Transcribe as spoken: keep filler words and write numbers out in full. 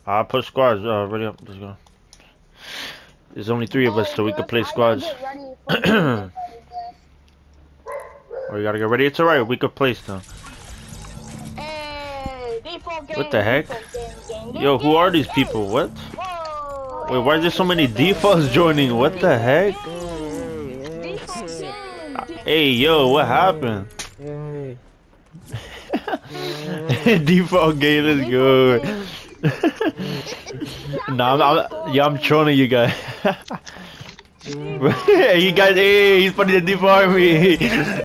I'll put squads. Uh, ready up. Let's go. There's only three of us, so we can play squads. Oh, you gotta get ready. It's alright. We could play still. What the heck? Yo, who are these people? What? Wait, why is there so many defaults joining? What the heck? Hey, yo, what happened? Default game, let's go. Nah, I'm, I'm, yeah, I'm trolling you guys. You guys, hey, he's putting the default army.